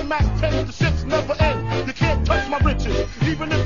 Mac 10, the shits never end. You can't touch my riches, even if